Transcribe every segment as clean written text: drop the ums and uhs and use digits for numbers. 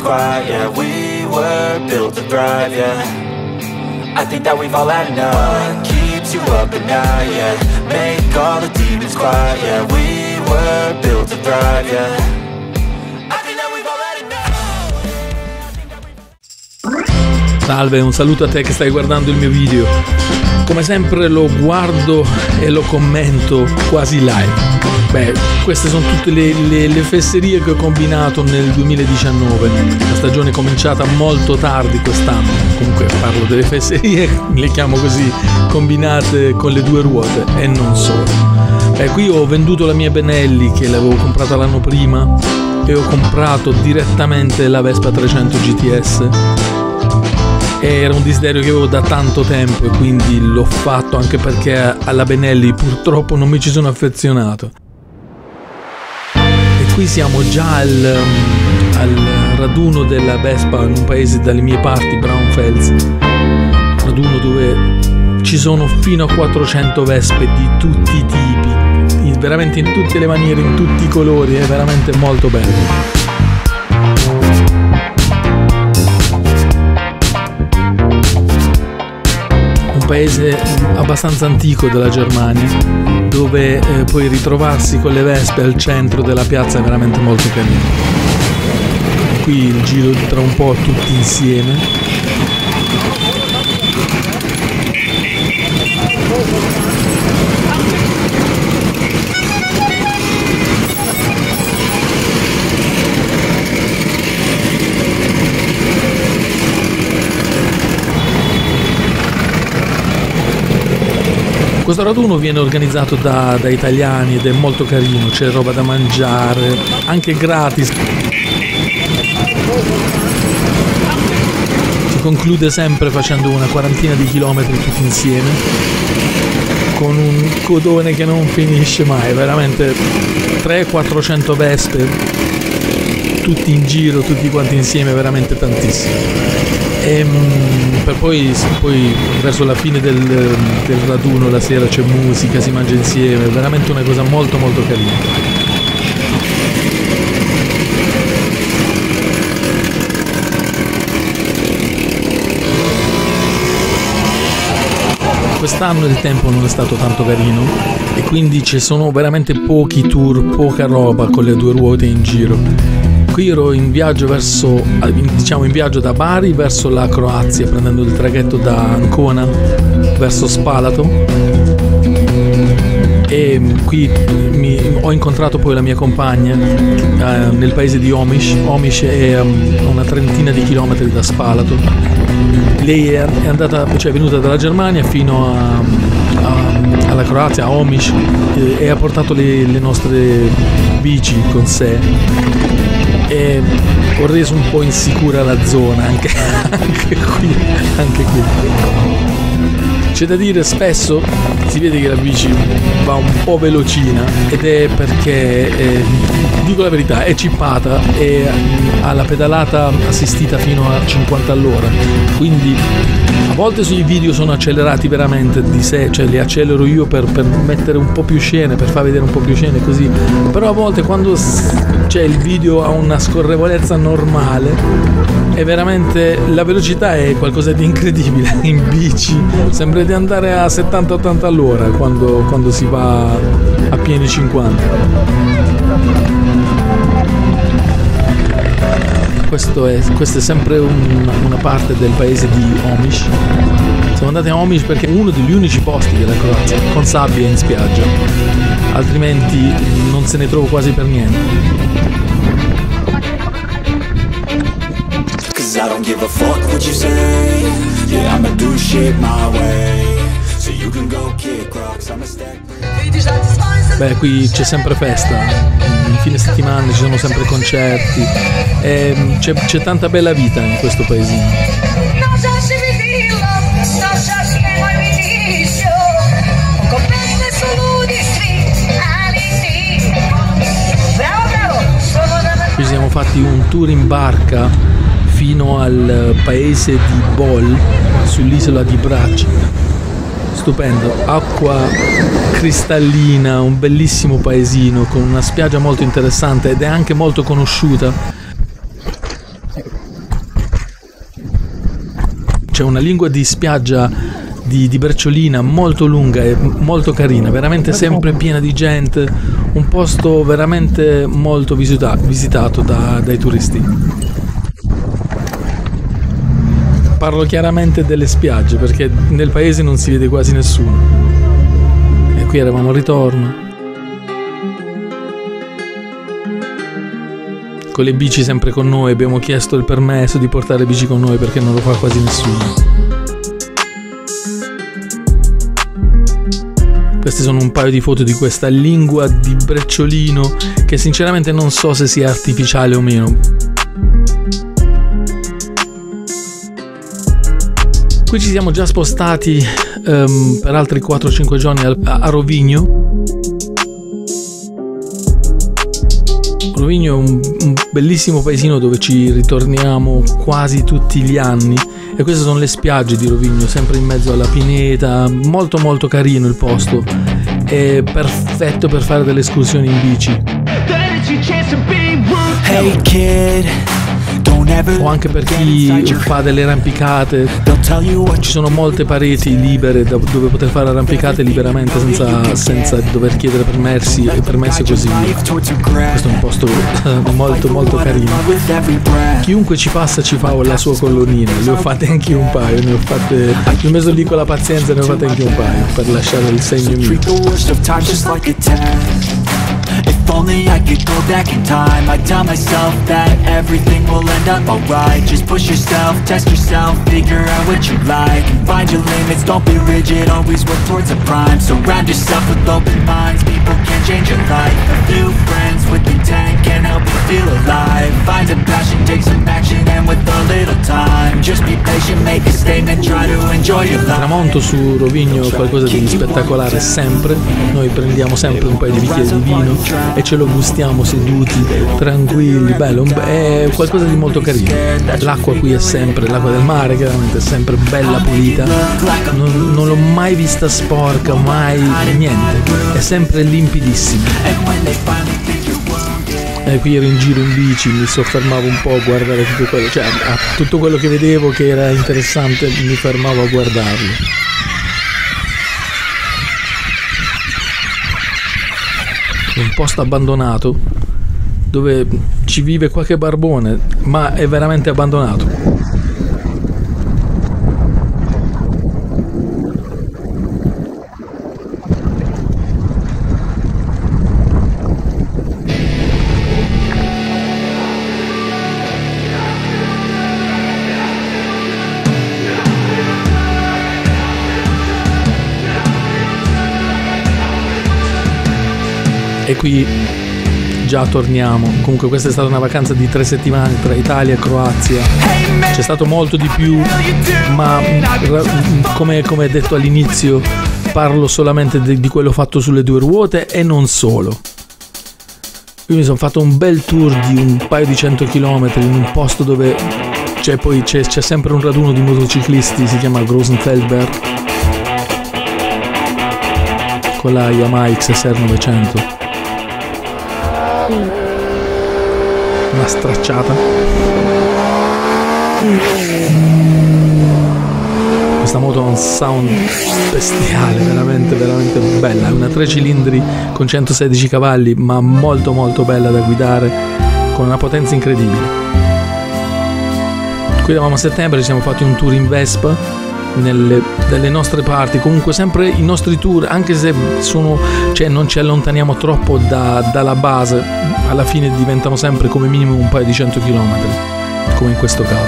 quiet, yeah. We were built to thrive, yeah. I think that we've all had enough. What keeps you up at night, yeah. Make all the demons quiet, yeah. We were built to thrive, yeah. I think that we've all had enough. Salve, un saluto a te che stai guardando il mio video. Come sempre lo guardo e lo commento quasi live. Beh, queste sono tutte le fesserie che ho combinato nel 2019. La stagione è cominciata molto tardi quest'anno. Comunque parlo delle fesserie, le chiamo così, combinate con le due ruote e non solo. Qui ho venduto la mia Benelli che l'avevo comprata l'anno prima e ho comprato direttamente la Vespa 300 GTS. Era un desiderio che avevo da tanto tempo e quindi l'ho fatto, anche perché alla Benelli purtroppo non mi ci sono affezionato. E qui siamo già al raduno della Vespa in un paese dalle mie parti, Braunfels, raduno dove ci sono fino a 400 Vespe di tutti i tipi, veramente in tutte le maniere, in tutti i colori, è veramente molto bello. Paese abbastanza antico della Germania, dove puoi ritrovarsi con le Vespe al centro della piazza, è veramente molto carino. Qui il giro tra un po' tutti insieme. Questo raduno viene organizzato da italiani ed è molto carino, c'è roba da mangiare, anche gratis. Si conclude sempre facendo una quarantina di chilometri tutti insieme, con un codone che non finisce mai, veramente 300-400 Vespe, tutti in giro, tutti quanti insieme, veramente tantissimo. E per poi verso la fine del raduno, la sera c'è musica, si mangia insieme, è veramente una cosa molto molto carina. Quest'anno il tempo non è stato tanto carino e quindi ci sono veramente pochi tour, poca roba con le due ruote in giro. Qui ero in viaggio in viaggio da Bari verso la Croazia, prendendo il traghetto da Ancona verso Spalato, e qui ho incontrato poi la mia compagna nel paese di Omiš. Omiš è a una trentina di chilometri da Spalato. Lei è venuta dalla Germania fino alla Croazia, a Omiš, e ha portato le nostre bici con sé. E ho reso un po' insicura la zona anche qui. C'è da dire, spesso si vede che la bici va un po' velocina, ed è perché, dico la verità, è cippata e ha la pedalata assistita fino a 50 all'ora, quindi a volte sui video sono accelerati veramente di sé, cioè li accelero io per mettere un po' più scene, per far vedere un po' più scene così, però a volte quando il video ha una scorrevolezza normale, è veramente, la velocità è qualcosa di incredibile in bici, sembra di andare a 70-80 all'ora quando si va a pieni 50. Questa è sempre una parte del paese di Omiš. Siamo andati a Omiš perché è uno degli unici posti della Croazia con sabbia in spiaggia, altrimenti non se ne trovo quasi per niente. I don't give a fuck what you say. Yeah, I'ma do shit my way. So you can go kick rocks, I'ma stack. Beh, qui c'è sempre festa, in fine settimana ci sono sempre concerti, e c'è tanta bella vita in questo paesino. Ci siamo fatti un tour in barca fino al paese di Bol, sull'isola di Brač. Stupendo, acqua cristallina, un bellissimo paesino con una spiaggia molto interessante ed è anche molto conosciuta. c'è una lingua di spiaggia di Brecciolina molto lunga e molto carina, veramente sempre piena di gente, un posto veramente molto visitato dai turisti. Parlo chiaramente delle spiagge perché nel paese non si vede quasi nessuno. E qui eravamo al ritorno, con le bici sempre con noi. Abbiamo chiesto il permesso di portare le bici con noi perché non lo fa quasi nessuno. Queste sono un paio di foto di questa lingua di Brecciolino che sinceramente non so se sia artificiale o meno. Qui ci siamo già spostati per altri 4-5 giorni a Rovigno. Rovigno è un bellissimo paesino dove ci ritorniamo quasi tutti gli anni, e queste sono le spiagge di Rovigno, sempre in mezzo alla pineta, molto molto carino il posto, è perfetto per fare delle escursioni in bici. Hey kid, O anche per chi fa delle arrampicate, ci sono molte pareti libere dove poter fare arrampicate liberamente senza dover chiedere permessi e così via. Questo è un posto molto molto carino. Chiunque ci passa ci fa la sua colonnina, ne ho fatte anche un paio, ho messo lì con la pazienza, ne ho fatte anche un paio per lasciare il segno mio. If only I could go back in time, I'd tell myself that everything will end up alright. Just push yourself, test yourself, figure out what you like, and find your limits, don't be rigid, always work towards a prime. Surround yourself with open minds, people can change your life. A few friends with intent can help you feel alive. Find a passion, take some action, and with a little time, just be patient, make a statement, try to enjoy your life. Tramonto su Rovigno è qualcosa di spettacolare sempre, noi prendiamo sempre un paio di bicchieri di vino e ce lo gustiamo seduti, tranquilli, bello, è qualcosa di molto carino. L'acqua qui è sempre, l'acqua del mare chiaramente è sempre bella pulita, non l'ho mai vista sporca, mai niente, è sempre limpidissima. E qui ero in giro in bici, mi soffermavo un po' a guardare tutto quello, cioè a tutto quello che vedevo che era interessante mi fermavo a guardarlo. Un posto abbandonato dove ci vive qualche barbone, ma è veramente abbandonato. E qui già torniamo. Comunque questa è stata una vacanza di 3 settimane tra Italia e Croazia. C'è stato molto di più, ma come detto all'inizio parlo solamente di quello fatto sulle 2 ruote e non solo. Io mi sono fatto un bel tour di un paio di 100 km in un posto dove c'è sempre un raduno di motociclisti, si chiama Grosenfeldberg, con la Yamaha XSR 900. Una stracciata. Questa moto ha un sound bestiale, veramente veramente bella, è una 3 cilindri con 116 cavalli, ma molto molto bella da guidare, con una potenza incredibile. Qui eravamo a settembre, ci siamo fatti un tour in Vespa dalle nostre parti, comunque sempre i nostri tour, anche se non ci allontaniamo troppo dalla base, alla fine diventano sempre come minimo un paio di 100 km, come in questo caso.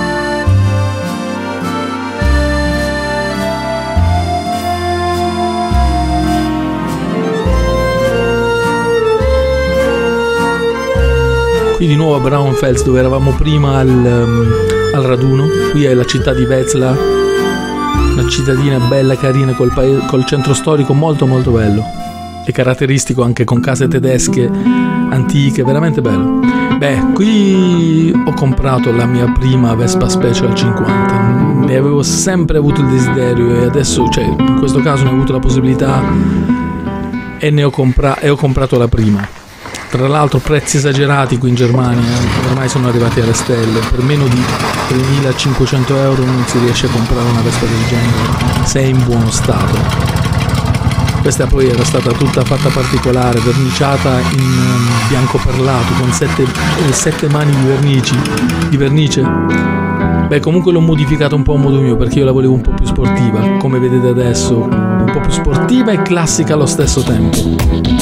Qui di nuovo a Braunfels, dove eravamo prima al raduno. Qui è la città di Wetzlar, una cittadina bella, carina, col centro storico molto molto bello e caratteristico, anche con case tedesche antiche, veramente bello. Beh, qui ho comprato la mia prima Vespa Special 50, ne avevo sempre avuto il desiderio e adesso, in questo caso ne ho avuto la possibilità e ho comprato la prima. Tra l'altro prezzi esagerati qui in Germania, ormai sono arrivati alle stelle, per meno di 3.500 euro non si riesce a comprare una Vespa del genere se è in buono stato. Questa poi era stata tutta fatta particolare, verniciata in bianco perlato con 7 mani di vernice. Beh, comunque l'ho modificata un po' a modo mio perché io la volevo un po' più sportiva, come vedete adesso, un po' più sportiva e classica allo stesso tempo.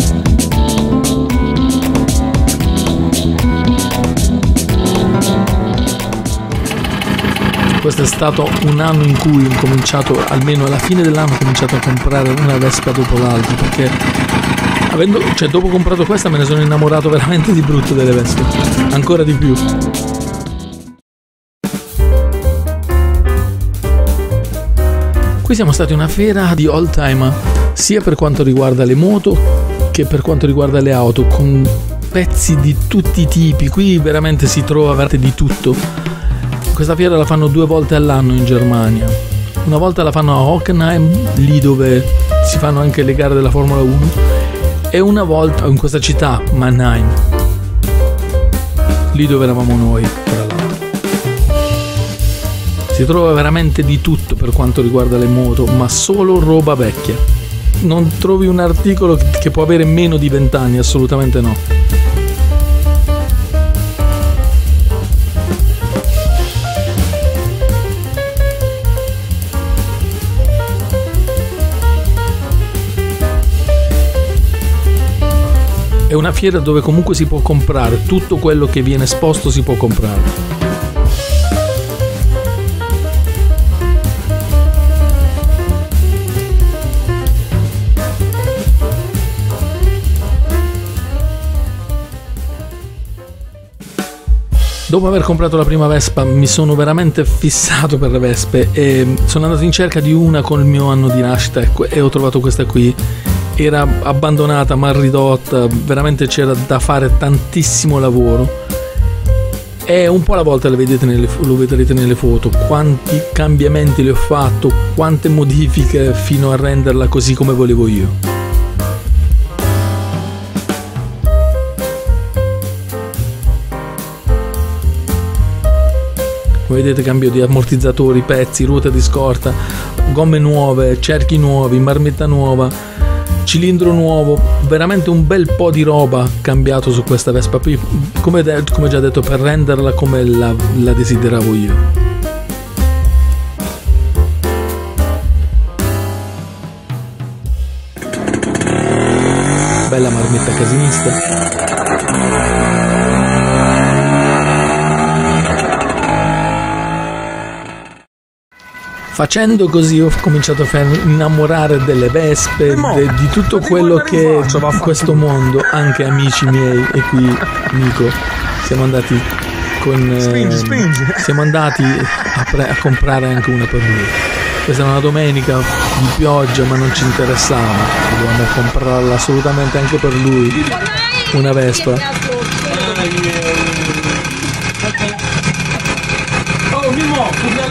Questo è stato un anno in cui ho cominciato, almeno alla fine dell'anno, ho cominciato a comprare una Vespa dopo l'altra, perché dopo comprato questa me ne sono innamorato veramente di brutto delle Vespe, ancora di più. Qui siamo stati a una fiera di old timer, sia per quanto riguarda le moto che per quanto riguarda le auto, con pezzi di tutti i tipi. Qui veramente si trova veramente di tutto. Questa fiera la fanno 2 volte all'anno in Germania. Una volta la fanno a Hockenheim, lì dove si fanno anche le gare della Formula 1, e una volta in questa città, Mannheim, lì dove eravamo noi, tra l'altro. Si trova veramente di tutto per quanto riguarda le moto, ma solo roba vecchia. Non trovi un articolo che può avere meno di 20 anni, assolutamente no. È una fiera dove comunque si può comprare, tutto quello che viene esposto si può comprare. Dopo aver comprato la prima Vespa mi sono veramente fissato per le Vespe e sono andato in cerca di una con il mio anno di nascita e ho trovato questa qui. Era abbandonata, mal ridotta, veramente c'era da fare tantissimo lavoro e un po' alla volta lo vedrete nelle foto quanti cambiamenti le ho fatto, quante modifiche fino a renderla così come volevo io. Come vedete, cambio di ammortizzatori, pezzi, ruote di scorta, gomme nuove, cerchi nuovi, marmitta nuova, cilindro nuovo, veramente un bel po' di roba cambiato su questa Vespa, come già detto, per renderla come la desideravo io. Bella marmitta casinista. Facendo così ho cominciato a innamorare delle Vespe, di tutto quello che in questo mondo, anche amici miei, e qui Nico, siamo andati a comprare anche una per lui. Questa è una domenica di pioggia, ma non ci interessava, dovevamo comprarla assolutamente anche per lui, una Vespa. Oh Mimo,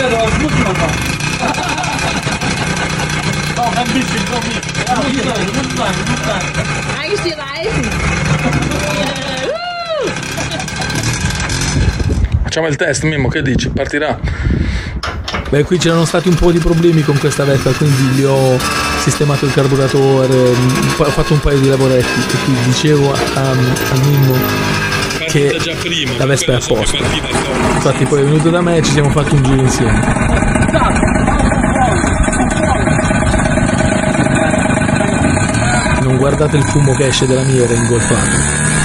facciamo il test, Mimmo, che dici? Partirà? Beh, qui c'erano stati un po' di problemi con questa Vespa, quindi gli ho sistemato il carburatore, ho fatto un paio di lavoretti e qui dicevo a Mimmo che la Vespa è a posto. Infatti poi è venuto da me e ci siamo fatti un giro insieme. Non guardate il fumo che esce dalla mia, era ingolfato.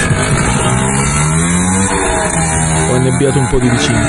Ho annebbiato un po' di vicino.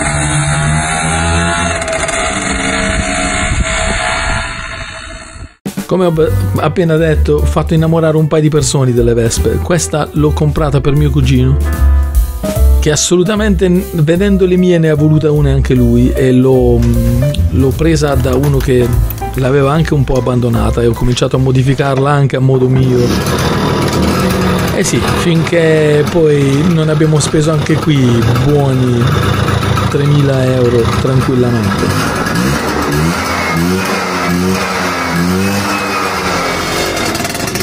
Come ho appena detto, ho fatto innamorare un paio di persone delle Vespe. Questa l'ho comprata per mio cugino, che assolutamente, vedendo le mie, ne ha voluta una anche lui, e l'ho presa da uno che l'aveva anche un po' abbandonata e ho cominciato a modificarla anche a modo mio. Eh sì, finché poi non abbiamo speso anche qui buoni 3.000 euro tranquillamente.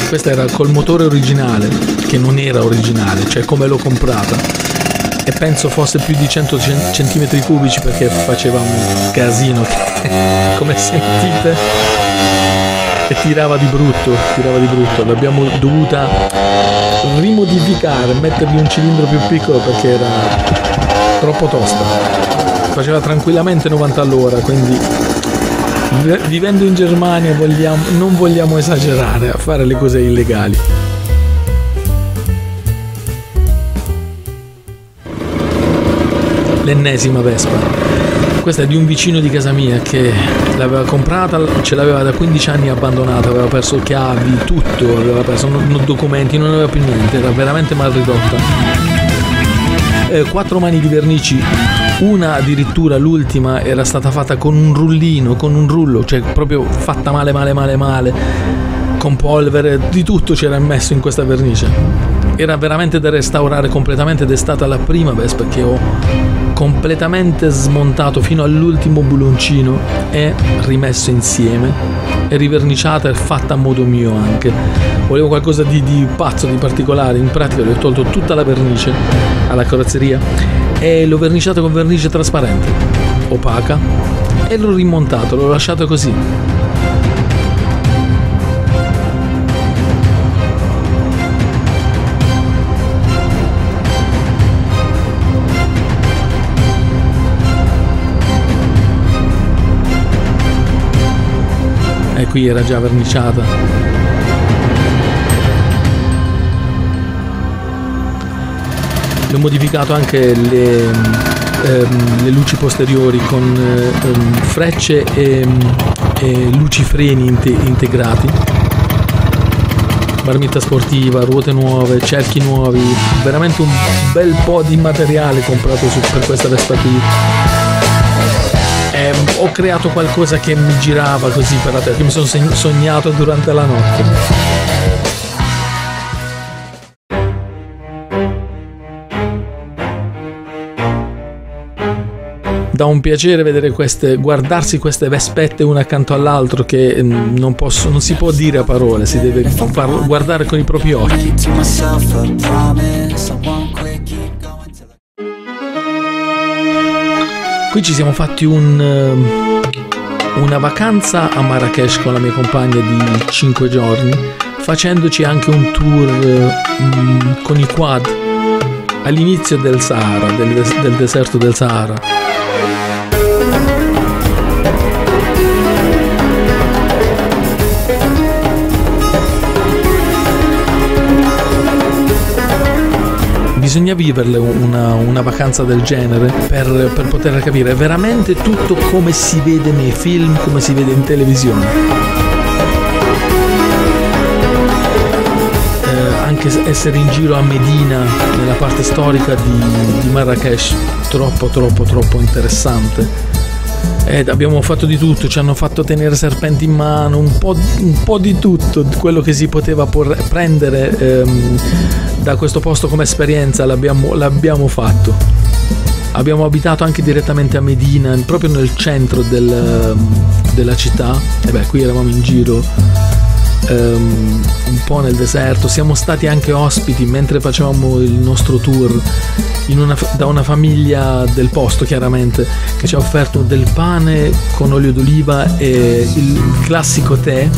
questa era col motore originale, che non era originale, cioè come l'ho comprata, e penso fosse più di 100 centimetri cubici, perché faceva un casino che, come sentite, e tirava di brutto. L'abbiamo dovuta rimodificare, mettergli un cilindro più piccolo perché era troppo tosta, faceva tranquillamente 90 all'ora, quindi vivendo in Germania non vogliamo esagerare a fare le cose illegali. L'ennesima Vespa. Questa è di un vicino di casa mia che l'aveva comprata, ce l'aveva da 15 anni abbandonata, aveva perso chiavi, tutto, aveva perso documenti, non aveva più niente, era veramente mal ridotta. 4 mani di vernici, una addirittura, l'ultima, era stata fatta con un rullo, cioè proprio fatta male, con polvere, di tutto c'era messo in questa vernice. Era veramente da restaurare completamente, ed è stata la prima Vespa che ho completamente smontato fino all'ultimo buloncino e rimesso insieme, e riverniciata e fatta a modo mio anche. Volevo qualcosa di pazzo, di particolare. In pratica le ho tolto tutta la vernice alla carrozzeria e l'ho verniciata con vernice trasparente, opaca, e l'ho rimontato, l'ho lasciato così. E qui era già verniciata. Ho modificato anche le luci posteriori con frecce e lucifreni integrati, marmitta sportiva, ruote nuove, cerchi nuovi, veramente un bel po' di materiale comprato per questa Vespa qui. Ho creato qualcosa che mi girava così per la testa, che mi sono sognato durante la notte. Dà un piacere vedere guardarsi queste Vespette una accanto all'altro, che non si può dire a parole, si deve guardare con i propri occhi. Qui ci siamo fatti una vacanza a Marrakech con la mia compagna di 5 giorni, facendoci anche un tour con i quad all'inizio del Sahara, del deserto del Sahara. Bisogna viverle una vacanza del genere per poter capire veramente tutto come si vede nei film, come si vede in televisione. Anche essere in giro a Medina, nella parte storica di Marrakech, troppo interessante. Abbiamo fatto di tutto, ci hanno fatto tenere serpenti in mano, un po' di tutto, quello che si poteva prendere da questo posto come esperienza l'abbiamo fatto. Abbiamo abitato anche direttamente a Medina, proprio nel centro della città, e qui eravamo in giro un po' nel deserto. Siamo stati anche ospiti mentre facevamo il nostro tour da una famiglia del posto, chiaramente, che ci ha offerto del pane con olio d'oliva e il classico tè.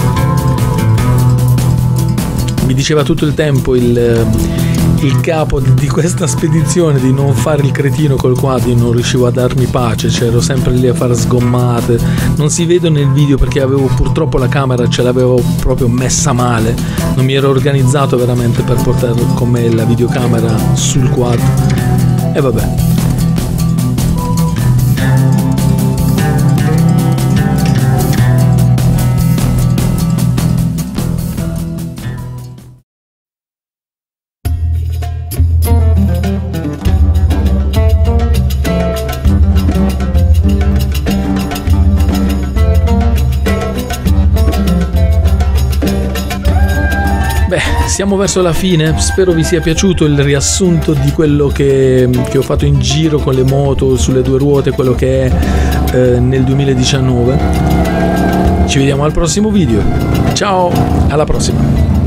Mi diceva tutto il tempo il capo di questa spedizione di non fare il cretino col quad. Io non riuscivo a darmi pace, ero sempre lì a fare sgommate. Non si vede nel video perché purtroppo la camera ce l'avevo proprio messa male, non mi ero organizzato veramente per portare con me la videocamera sul quad, e vabbè. Siamo verso la fine, spero vi sia piaciuto il riassunto di quello che ho fatto in giro con le moto sulle 2 ruote, quello che è nel 2019. Ci vediamo al prossimo video, ciao, alla prossima!